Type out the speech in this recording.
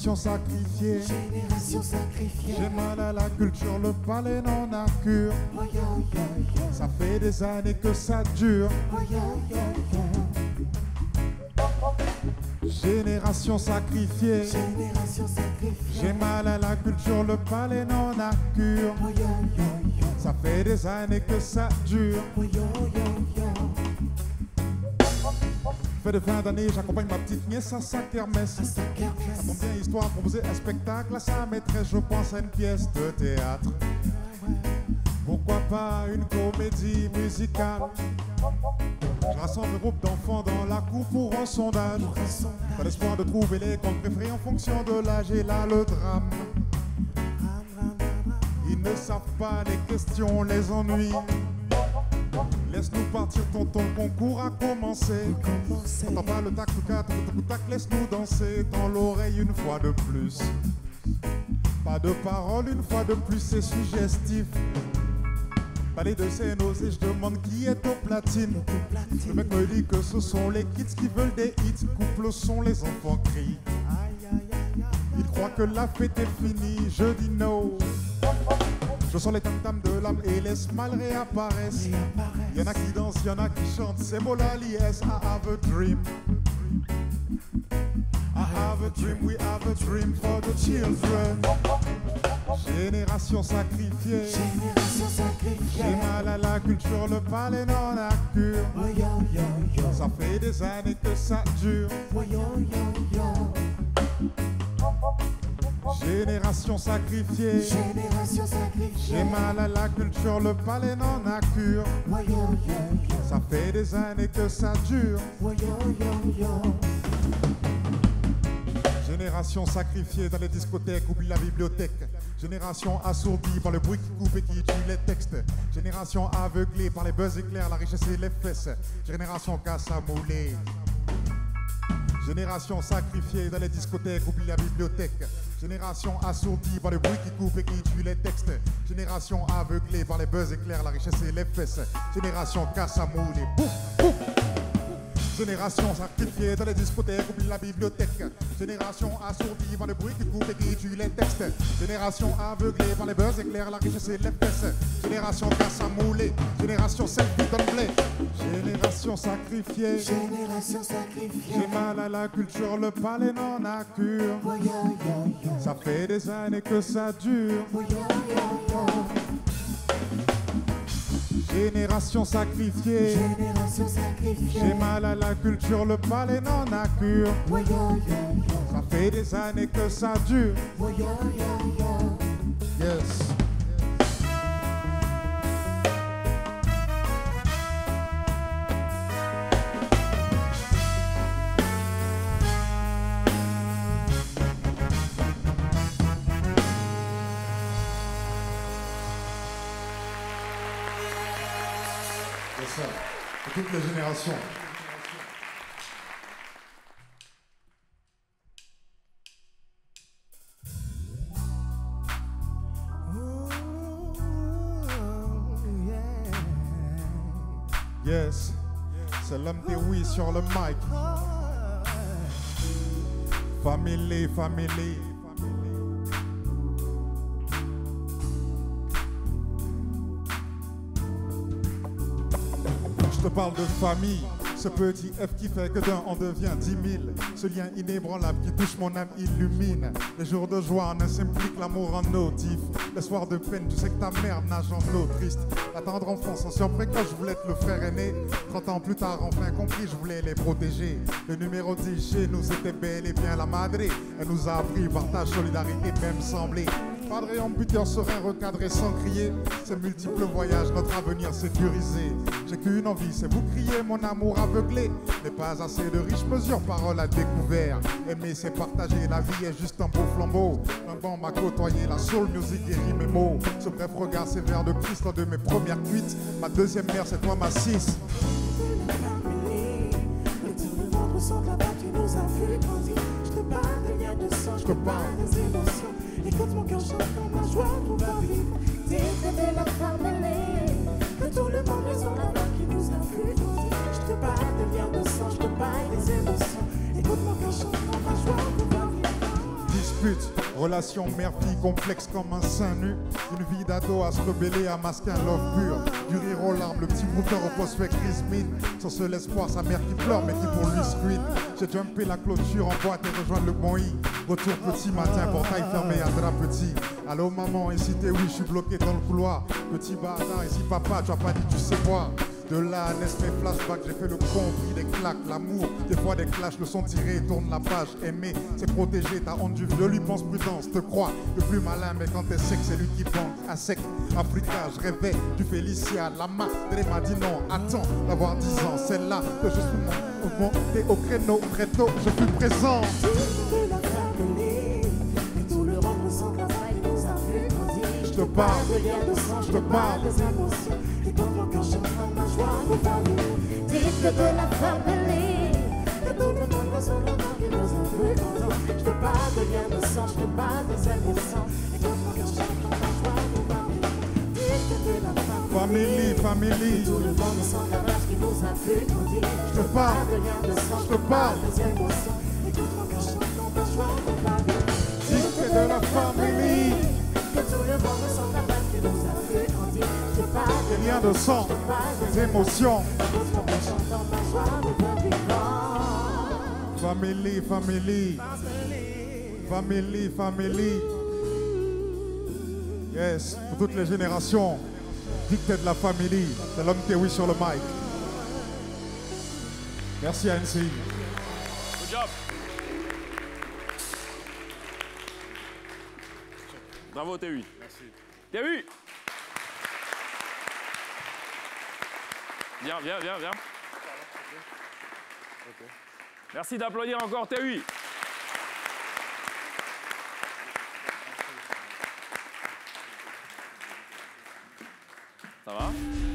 Génération sacrifiée. Génération sacrifiée. J'ai mal à la culture, le palais n'en a cure. Oh, yo, yo, yo. Ça fait des années que ça dure. Oh, yo, yo, yo. Génération sacrifiée. Génération sacrifiée. J'ai mal à la culture, le palais n'en a cure. Oh, yo, yo, yo. Ça fait des années que ça dure. Oh, yo, yo, yo. Fait de fin d'année, j'accompagne ma petite nièce à sa kermesse. À sa kermesse. Ça tombe bien, histoire qu'on faisait un spectacle à sa maîtresse. Je pense à une pièce de théâtre. Pourquoi pas une comédie musicale? Je rassemble un groupe d'enfants dans la cour pour un sondage. Dans l'espoir de trouver les comptes préférés en fonction de l'âge. Et là le drame. Ils ne savent pas les questions, les ennuis. Laisse-nous partir, tonton, le concours a commencé. T'entends pas le tac, tac, laisse-nous danser dans l'oreille une fois de plus. Pas de parole une fois de plus, c'est suggestif. Palais de ses nausées, je demande qui est au platine. Le mec me dit que ce sont les kids qui veulent des hits. Coupe le son, les enfants crient. Ils croient que la fête est finie, je dis no. Je sens les tam-tams de l'âme et les smiles réapparaissent. Y'en a qui dansent, y'en a qui chantent, c'est beau la liesse. I have a dream. I have a dream, we have a dream for the children. Génération sacrifiée. Génération sacrifiée. J'ai mal à la culture, le palais n'en a cure. Oh, yo, yo, yo. Ça fait des années que ça dure. Oh, yo, yo, yo. Génération sacrifiée. Génération sacrifiée. J'ai mal à la culture, le palais n'en a cure. Oh, yo, yo, yo. Ça fait des années que ça dure. Oh, yo, yo, yo. Génération sacrifiée dans les discothèques, oublie la bibliothèque. Génération assourdie par le bruit qui coupe et qui tue les textes. Génération aveuglée par les buzz éclairs, la richesse et les fesses. Génération casse à mouler. Génération sacrifiée dans les discothèques, oublie la bibliothèque. Génération assourdie par le bruit qui coupe et qui tue les textes. Génération aveuglée par les buzz éclairs, la richesse et les fesses. Génération casse à mouler. Boum, boum. Génération sacrifiée dans les discothèques, oublie la bibliothèque. Génération assourdie par le bruit qui coupe et qui tue les textes. Génération aveuglée par les buzz éclairs, la richesse et les fesses. Génération casse à mouler. Génération celle qui donne blé. Génération sacrifiée. Génération sacrifiée. J'ai mal à la culture, le palais n'en a cure. Oh, yo, yo, yo. Ça fait des années que ça dure. Oh, yo, yo, yo. Génération sacrifiée. Génération sacrifiée. J'ai mal à la culture, le palais n'en a cure. Oh, yo, yo, yo. Ça fait des années que ça dure. Oh, yo, yo, yo. Yes. C'est ça. Et toutes les générations. Yes, c'est l'homme des oui sur le mic. Family, family. Je te parle de famille, ce petit F qui fait que d'un on devient 10 000. Ce lien inébranlable qui touche mon âme illumine. Les jours de joie en un s'implique l'amour en autif. Les soirs de peine, tu sais que ta mère nage en eau triste. La tendre enfance en surprécoce, je voulais être le frère aîné. 30 ans plus tard, enfin compris, je voulais les protéger. Le numéro 10 chez nous, c'était bel et bien la madre. Elle nous a appris partage, solidarité, même semblé. Padre et ambuteur serein, recadré sans crier. Ces multiples voyages, notre avenir sécurisé. J'ai qu'une envie, c'est vous crier mon amour aveuglé. N'est pas assez de riches mesures, paroles à découvert. Aimer, c'est partager, la vie est juste un beau flambeau. Un banc m'a côtoyé, la soul music guérit mes mots. Ce bref regard sévère de Christ, l'un de mes premières cuites. Ma deuxième mère, c'est toi ma 6. Je te parle des émotions. Écoute mon cœur chante dans ma joie pour vivre. Titre de la famille, que tout le monde est sur la main qui nous a vu grandir. Je te parle de lien de sang, je te parle des émotions. Écoute mon cœur chante dans ma joie pour vivre. discute. Relation mère-fille complexe comme un sein nu. Une vie d'ado à se rebeller, à masquer un love pur. Du rire aux larmes, le petit moteur au poste fait crise mine. Sans seul espoir, sa mère qui pleure mais qui pour lui screen. J'ai jumpé la clôture en boîte et rejoint le bon i. Retour petit matin, portail fermé à drap petit. Allô maman, ici t'es oui, je suis bloqué dans le couloir. Petit bazar, ici papa, tu as pas dit tu sais quoi. De là naissent mes flashbacks, j'ai fait le compris des claques, l'amour, des fois des clashs, le son tiré, tourne la page, aimer, c'est protéger, t'as honte du vieux, lui pense prudence, te crois, le plus malin, mais quand t'es sec, c'est lui qui bande, à sec, Africa, je rêvais du Félicia, la madre m'a dit non, attends d'avoir 10 ans, celle-là que je suis monté au créneau, très tôt, je suis présent. Je te parle, je te parle. Dites que de la famille, que tout le monde reçoit la main qui nous a plus contents. Je te parle de lien de sang, je te parle des ailes de sang. Et quand mon cœur chante dans la joie pour parler. Dites que de la famille, Family. tout le monde ressent la vache qui nous a plus grandir. Je te parle, de lien de sang, je te parle. des ailes de sang. Et quand mon cœur chante dans la joie pour parler. Dites que de la famille, que tout le monde ressent la vache qui nous a plus grandir. Je te parle des liens de sang, des émotions. Family, family. Family, family. Yes, pour toutes les générations. Dicté de la famille. C'est l'homme qui est oui sur le mic. Merci à NCI. Good job. Bravo TUI. Merci. TUI. Viens. Okay. Merci d'applaudir encore TUI. Ça va?